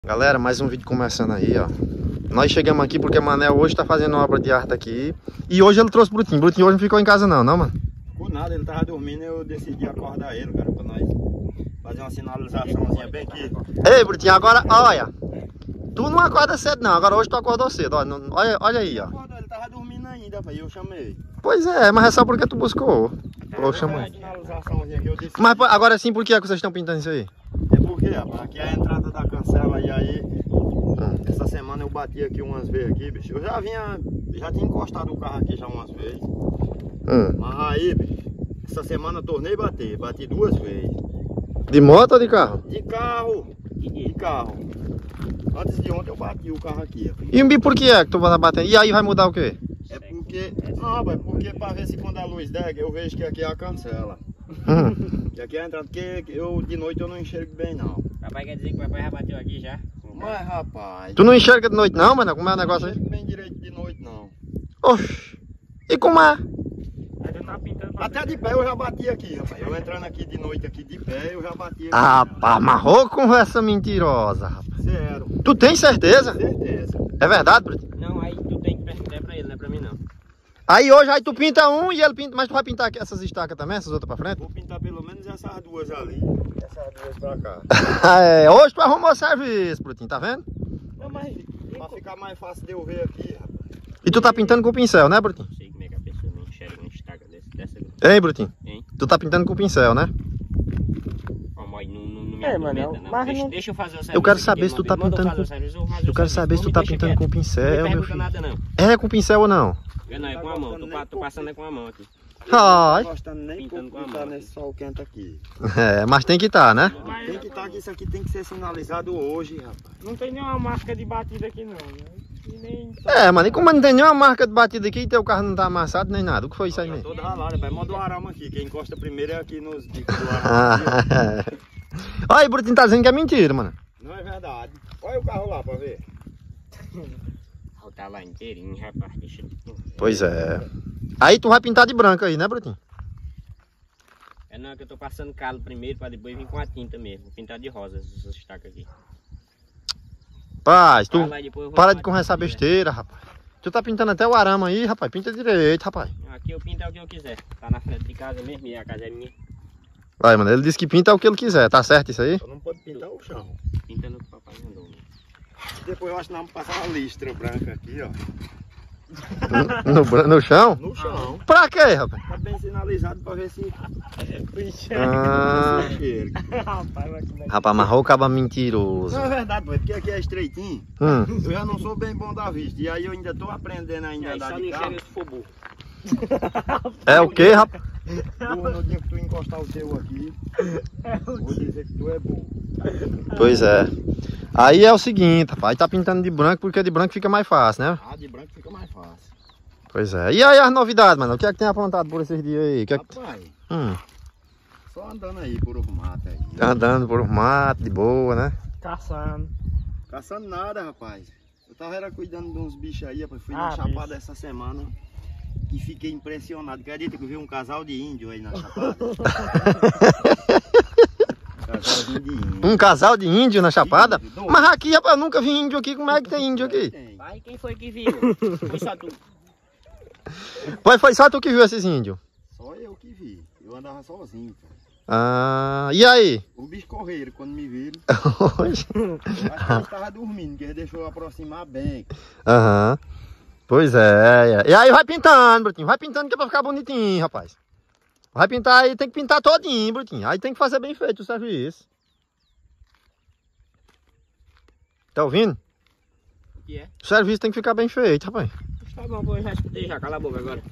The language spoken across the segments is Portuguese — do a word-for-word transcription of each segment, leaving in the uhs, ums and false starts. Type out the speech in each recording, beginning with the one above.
Galera, mais um vídeo começando aí, ó. Nós chegamos aqui porque o Manel hoje tá fazendo obra de arte aqui. E hoje ele trouxe o Brutinho. O Brutinho hoje não ficou em casa não, não, mano? Por nada, ele tava dormindo e eu decidi acordar ele, cara, pra nós fazer uma sinalizaçãozinha bem aqui. Ei, Brutinho, agora, olha. Tu não acorda cedo não, agora hoje tu acordou cedo, ó. Não, olha, olha aí, ó. Ele tava dormindo ainda, pai, eu chamei. Pois é, mas é só porque tu buscou. Eu chamei. Mas agora sim, por que é que vocês estão pintando isso aí? É porque, rapaz, aqui é a entrada da cancela e aí, hum. essa semana eu bati aqui umas vezes aqui, bicho. Eu já vinha, já tinha encostado o carro aqui já umas vezes. Hum. Mas aí, bicho, essa semana eu tornei bater, bati duas vezes. De moto ou de carro? De carro, de carro. Antes de ontem eu bati o carro aqui. Rapaz. E por que é que tu vai batendo? E aí vai mudar o quê? É porque, não, rapaz, porque pra ver se quando a luz der, eu vejo que aqui é a cancela. Hum. E aqui é a entrada, porque eu de noite eu não enxergo bem não. Papai quer dizer que o papai já bateu aqui já? Mas rapaz... Tu não enxerga de noite não, mano? Como é o negócio aí? Não enxergo bem direito de noite não. Oxi. E como é? Até de pé eu já bati aqui, rapaz. Eu entrando aqui de noite aqui de pé, eu já bati aqui. Ah, pá, amarrou conversa mentirosa, rapaz. Zero. Tu tem certeza? Certeza. É verdade, Bruto? Não, aí tu tem que perguntar pra ele, não é pra mim não. Aí hoje aí tu pinta um e ele pinta, mas tu vai pintar aqui essas estacas também, essas outras pra frente? Vou pintar pelo menos essas duas ali, essas duas pra cá. É, hoje tu arrumou serviço, Brutinho, tá vendo? Não, mas pra ficar mais fácil de eu ver aqui, rapaz. E tu tá pintando com pincel, né, Brutinho? Não sei como é que a pessoa não enxerga uma estaca desse, dessa. Ei, Brutinho, Hein? tu tá pintando com pincel, né? Ó, mas não, não, não me É, argumenta, mano, não. mas Deixa, não... deixa eu fazer o serviço. Eu quero aqui, saber se tu tá manda eu pintando fazer o com... serviço, eu vou fazer Eu o quero serviço. saber se Não tu tá me deixa pintando quieto. com pincel, Não me meu pergunta filho. nada não. É com pincel ou não? Eu não, é com a mão, tô, tô passando é com a mão aqui. Ai. Não tô gostando nem Pintando pouco com a de estar mão. nesse sol quente aqui. É, mas tem que tá, né? Tem que estar aqui, isso aqui tem que ser sinalizado hoje, rapaz. Não tem nenhuma marca de batida aqui não, né? E nem... É, mano, e como não tem nenhuma marca de batida aqui e teu carro não tá amassado nem nada, o que foi isso aí Tá mesmo? toda ralada, vai modo arama aqui. Quem encosta primeiro é aqui nos bicos do arama. Ah, olha, o Brutinho tá dizendo que é mentira, mano. Não é verdade. Olha o carro lá pra ver. Tá lá inteirinho, rapaz. Deixa eu... Pois é. Aí tu vai pintar de branco aí, né, Brutinho? É não, que eu tô passando calo primeiro pra depois vir com a tinta mesmo. Vou pintar de rosa essas estacas aqui. Paz, tu Vai lá e depois eu vou para arrumar de conversar aqui, né? besteira, rapaz. Tu tá pintando até o arame aí, rapaz. Pinta direito, rapaz. Aqui eu pinto é o que eu quiser. Tá na frente de casa mesmo e a casa é minha. Vai, mano, ele disse que pinta o que ele quiser, tá certo isso aí? Só não pode pintar o chão. Pintando o que o papai mandou. Né? Depois eu acho que nós vamos passar uma listra branca aqui, ó. No, no, no chão? No chão. Pra quê, rapaz? Tá bem sinalizado pra ver se... Ah, rapaz, amarrou o cabo mentiroso. Não é verdade, pô, porque aqui é estreitinho. Hum. Eu já não sou bem bom da vista. E aí eu ainda tô aprendendo ainda a Aí andar só não de carro. enxerga se for burro. É o quê, rapaz? Burro, no dia que tu encostar o teu aqui, vou dizer que tu é burro. Pois é. Aí é o seguinte, rapaz, tá pintando de branco porque de branco fica mais fácil, né? Ah, de branco fica mais fácil. Pois é. E aí as novidades, mano? O que é que tem aprontado por esses dias aí? O que é que... Rapaz, Hum, só andando aí por os matos aí. tá andando por um mato, de boa, né? Caçando. Caçando nada, rapaz. Eu tava era cuidando de uns bichos aí, rapaz. Fui Ah, na Chapada bicho. essa semana e fiquei impressionado. Acredita que eu vi um casal de índio aí na Chapada? Casalzinho de índio. Um casal de índio na Chapada? Índio, doido. Mas aqui, rapaz, eu nunca vi índio aqui. Como é que tem índio aqui? Tem. Pai, quem foi que viu? Foi só tu. Pois foi só tu que viu esses índios? Só eu que vi. Eu andava sozinho, cara. Ah, e aí? Os bichos correram quando me viram. Hoje? Acho que eles estavam dormindo, que eles deixou eu aproximar bem. Aham. Pois é, é. E aí vai pintando, Brutinho. Vai pintando que é pra ficar bonitinho, rapaz. Vai pintar aí, tem que pintar todinho, Brutinho. Aí tem que fazer bem feito o serviço. Tá ouvindo? O que é? O serviço tem que ficar bem feito, rapaz. Tá bom, pô, eu já escutei já. Cala a boca agora.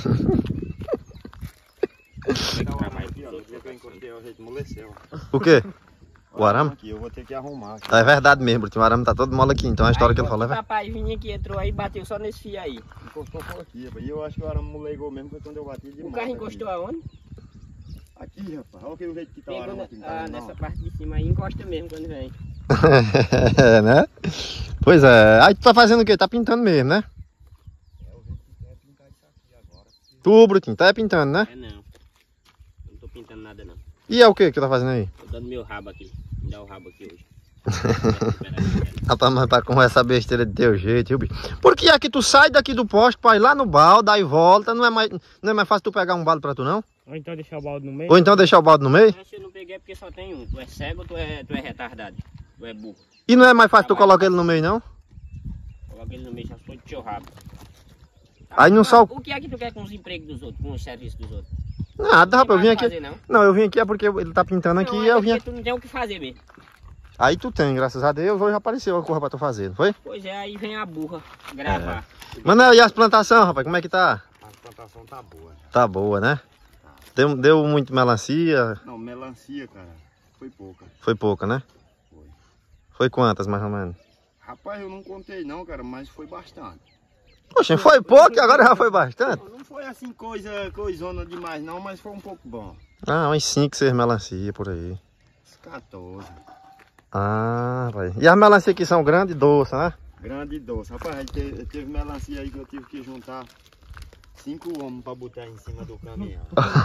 Aqui, ó, no dia que eu encostei, o jeito amoleceu. O quê? O arame? Aqui, eu vou ter que arrumar. Aqui. É verdade mesmo, Brutinho. O arame tá todo mole aqui. Então a história Aí, que ele falou é o verdade. papai vinha aqui, entrou aí e bateu só nesse fio aí. Encostou por aqui, rapaz. E eu acho que o arame molegou mesmo, foi quando eu bati de O moto carro aqui. encostou aonde? Aqui, rapaz. Olha o jeito que tá o Pegou arame na- aqui. Não ah, tá vendo, nessa não? parte de cima aí, encosta mesmo quando vem. É, né? Pois é. Aí tu tá fazendo o quê? Tá pintando mesmo, né? É o jeito que quer pintar isso aqui agora. Tu, Brutinho, tá pintando, né? É não. Eu não tô pintando nada não. E é o quê que tu tá fazendo aí? Tô dando meu rabo aqui. Me dá o rabo aqui hoje. Rapaz, mas pra com essa besteira de teu jeito, viu, bicho? Por que é que tu sai daqui do poste pra ir lá no balde, aí volta? Não é mais, não é mais fácil tu pegar um balde pra tu, não? Ou então deixar o balde no meio? Ou então deixar o balde no meio? Esse eu não peguei porque só tem um. Tu é cego ou tu é, tu é retardado? Tu é burro. E não é mais fácil tu colocar ele no meio, não? Coloca ele no meio, já foi de teu rabo. Aí não só... O que é que tu quer com os empregos dos outros, com os serviços dos outros? Nada, rapaz, eu vim aqui... Fazer, não? Não, eu vim aqui é porque ele tá pintando aqui Não, e é eu vim... porque tu não tem o que fazer mesmo. Aí tu tem, graças a Deus, hoje apareceu a coisa pra tu fazer, não foi? Pois é, aí vem a burra gravar. É. Manel, e as plantações, rapaz, como é que tá? A plantação tá boa. Tá boa, né? Deu, deu muito melancia? Não, melancia, cara, foi pouca. Foi pouca, né? Foi. Foi quantas, mais ou menos? Rapaz, eu não contei não, cara, mas foi bastante. Poxa, foi pouco e agora já foi bastante? Não, não foi assim coisa, coisona demais não, mas foi um pouco bom. Ah, uns cinco, seis melancia por aí. Uns quatorze. Ah, vai. E as melancias aqui são grandes e doces, né? Grande e doce. Rapaz, aí teve, teve melancia aí que eu tive que juntar cinco homens pra botar em cima do caminhão.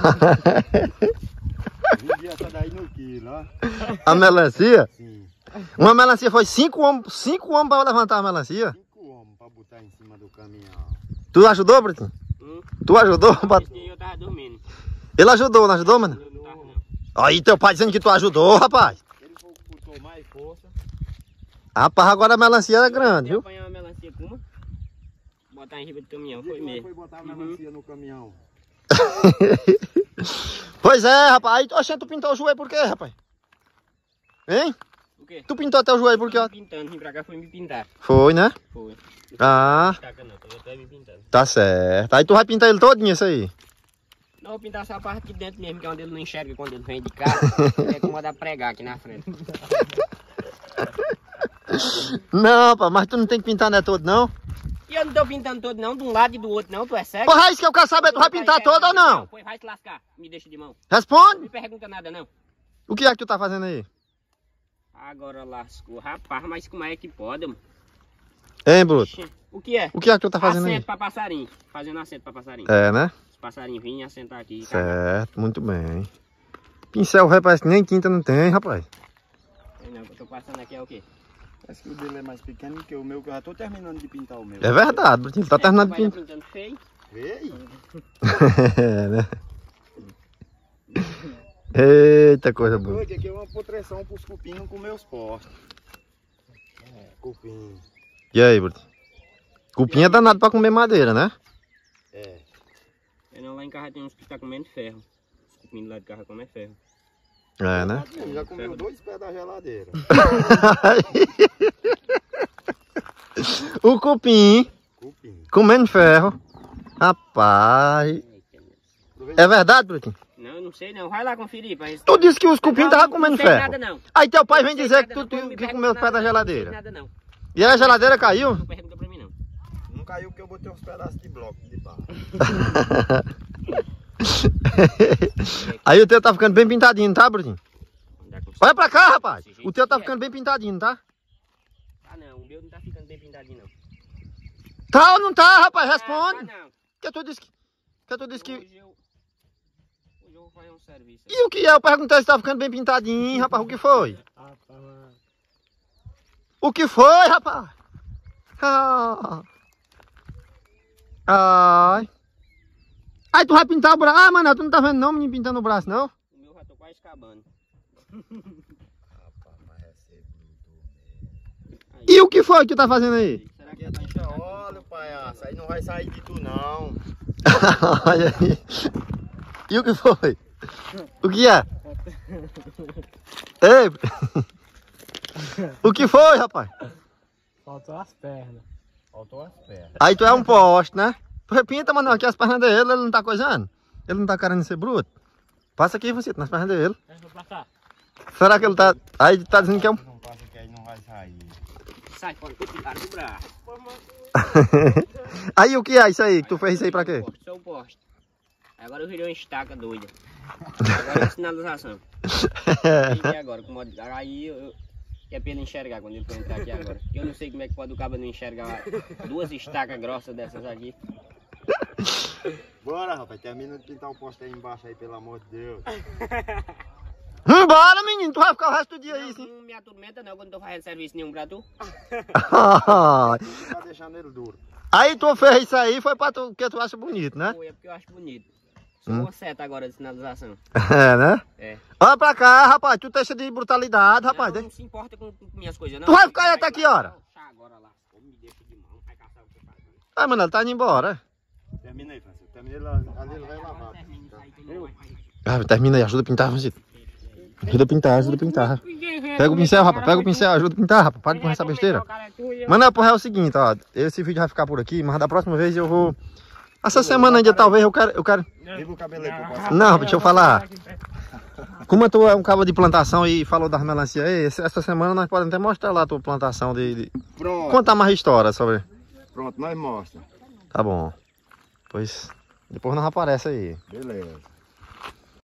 Vendi essa daí no quilo, ó. A melancia? Sim. Uma melancia foi cinco homens, cinco homens pra levantar a melancia? Cinco homens pra botar em cima do caminhão. Tu ajudou, Britinho? Hum? Tu ajudou? Pra... Esse dia eu tava dormindo. Ele ajudou, não ajudou, mano? Eu não tava, não. Aí teu pai dizendo que tu ajudou, rapaz. Ele foi o que botou mais força. Rapaz, agora a melancia era grande, Eu viu? apanhar uma melancia com uma, botar em riba do caminhão, O dia foi que nós mesmo. foi botar a melancia no caminhão. Pois é, rapaz. Aí, oxe, tu pintou o joelho por quê, rapaz? Hein? O quê? Tu pintou até o joelho por quê? Me pintando, vim pra cá, foi me pintar. Foi, né? Foi. Ah, Estaca não, tô até me pintando. tá certo. Aí tu vai pintar ele todinho, isso aí. Não, vou pintar só a parte de dentro mesmo, que é onde ele não enxerga quando ele vem de carro. É como mandar pregar aqui na frente. Não, rapaz, mas tu não tem que pintar não é todo, não? E eu não tô pintando todo não, de um lado e do outro não, tu é cego? Porra, é isso que eu quero saber, tu vai pintar todo ou não? Pois vai te lascar, me deixa de mão. Não Responde. me pergunta nada não. O que é que tu tá fazendo aí? Agora lascou, rapaz, mas como é que pode, mano? Hein, Bruto? Oxê, o que é? O que é que tu tá fazendo aí? Assento pra passarinho, fazendo assento pra passarinho. É, né? Os passarinhos vinham assentar aqui. Certo, muito bem. Pincel, velho, parece que nem tinta não tem, rapaz. Não, o que eu tô passando aqui é o quê? Parece que o dele é mais pequeno que o meu, que eu já tô terminando de pintar o meu. É verdade, Brutinho, ele tá terminando de Vai pintar. pintando feio. Ei! É, né? Eita, coisa boa. Hoje aqui é uma proteção pros cupim não comer os postos. É, cupim. E aí, Brutinho? Cupim é danado pra comer madeira, né? É. É, não, lá em casa tem uns que tá comendo ferro. Os cupim lá de casa comem ferro. É, né? Ele já comeu dois pés da geladeira. O cupim Cupim. comendo ferro. Rapaz. É verdade, Brutinho? Não, eu não sei não. Vai lá conferir. Pra... Tu disse que os cupim Não, estavam não comendo sei ferro. nada não. Aí teu pai Não vem sei dizer nada que tu, não, tu não me que pergunta comeu os pés da nada, geladeira. Não sei nada não. E aí a geladeira caiu? Não pergunta pra mim não. Não caiu porque eu botei uns pedaços de bloco de barro. Aí o teu tá ficando bem pintadinho, tá, Brutinho? Andar com- Olha pra cá, rapaz. Desse jeito O teu tá que é. ficando bem pintadinho, tá? Ah não, o meu não tá ficando bem pintadinho não. Tá ou não tá, rapaz? Ah, Responde. tá não. Que tu disse que... Que tu disse que... Hoje eu... Hoje eu vou fazer um serviço. E o que é? Eu perguntei se tá ficando bem pintadinho, rapaz. O que foi? O que foi, rapaz? Ah. Ai. Aí tu vai pintar o braço. Ah, mano, tu não tá vendo não, menino, pintando o braço, não? O meu já tô quase acabando. Rapaz, mas é ser bruto. E o que foi que tu tá fazendo aí? Será que já tá enxergando? Olha, palhaço, aí não vai sair de tu não. Olha aí. E o que foi? O que é? Ei. O que foi, rapaz? Faltou as pernas. Faltou as pernas. Aí tu é um poste, né? Tu repinta, mano, aqui as pernas dele, ele não tá coisando? Ele não tá querendo ser bruto? Passa aqui, você, nas pernas dele. Deixa eu passar. Será que ele tá... Aí tá dizendo que é um... Não passa que aí não vai sair. Sai fora, tô tirando do braço. Aí o que é isso aí? Que tu fez isso aí pra quê? Sou o poste. Agora eu virei uma estaca doida. Agora é sinalização. E agora? Com modo... Aí eu... é pra ele enxergar quando ele for entrar aqui agora. Eu não sei como é que pode o cabo não enxergar duas estacas grossas dessas aqui. Bora, rapaz, termina de pintar o poste aí embaixo aí, pelo amor de Deus. Vambora, menino! menino, tu vai ficar o resto do dia aí, Não, sim. não me atormenta não, quando não tô fazendo serviço nenhum pra tu. Tá deixando ele duro. Aí tu fez isso aí, foi pra tu, porque tu acha bonito, né? Foi, é porque eu acho bonito. Sou Hum. uma seta agora de sinalização. É, né? É. Olha pra cá, rapaz, tu deixa de brutalidade, rapaz. Não, não se importa com, com minhas coisas, não. Tu vai ficar aí até que hora? Chá agora lá. Me deixa de mão, vai caçar o que faz. Ah, mano, ele tá indo embora. Termina aí, Francisco. Termina ele, ali ele vai lavar. Ah, termina aí, ajuda a pintar, Francisco. Ajuda a pintar, ajuda a pintar. Pega o pincel, rapaz, pega o pincel, ajuda a pintar, rapaz. Para de com essa besteira. Mas não, porra, é o seguinte, ó. Esse vídeo vai ficar por aqui, mas da próxima vez eu vou... Essa semana ainda, talvez, eu quero... Eu quero... Liga o cabelo aí pra eu passar. Não, deixa eu falar. Como tu é um cabo de plantação e falou das melancias aí, essa semana nós podemos até mostrar lá a tua plantação de... de... Pronto. Contar mais história sobre... Pronto, nós mostra. Tá bom. Pois... Depois nós aparece aí. Beleza.